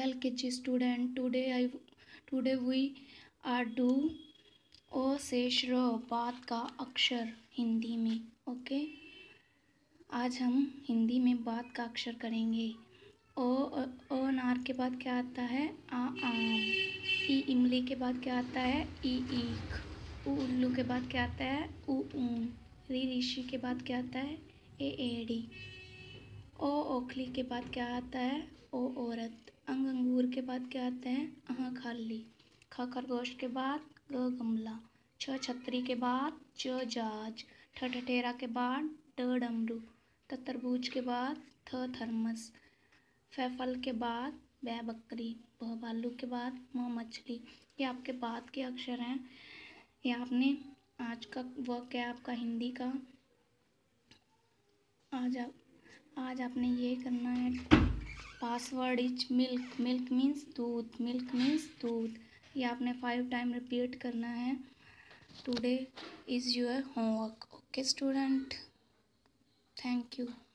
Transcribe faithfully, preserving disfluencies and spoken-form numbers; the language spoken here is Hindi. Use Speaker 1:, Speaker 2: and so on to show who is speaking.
Speaker 1: वेल किच student, today I today we are do ओ से श्र बात का अक्षर हिंदी में। ओके, आज हम हिंदी में बात का अक्षर करेंगे। ओ ओ अनार के बाद क्या आता है? आ आम। ई इमली के बाद क्या आता है? ई ईख। उ उल्लू के बाद क्या आता है? उ ऊन। री ऋषि के बाद क्या आता है? ए एड़ी। ओ ओखली के बाद क्या आता है? ओ औरत। अंग अंगूर के बाद क्या आता है? अह खाली। ख खरगोश के बाद ग गमला। छ छतरी के बाद ज जहाज। ठ ठठेरा के बाद ड डमरू। त तरबूज के बाद थ थर्मस। फ फल के बाद बै बकरी। भ भालू के बाद म मछली। ये आपके बाद के अक्षर हैं। ये आपने आज का वर्क है आपका हिंदी का। आज आप आज आपने ये करना है। Password is milk. Milk means दूध। मिल्क मीन्स दूध। ये आपने फाइव टाइम रिपीट करना है। Today is your homework. Okay student, thank you.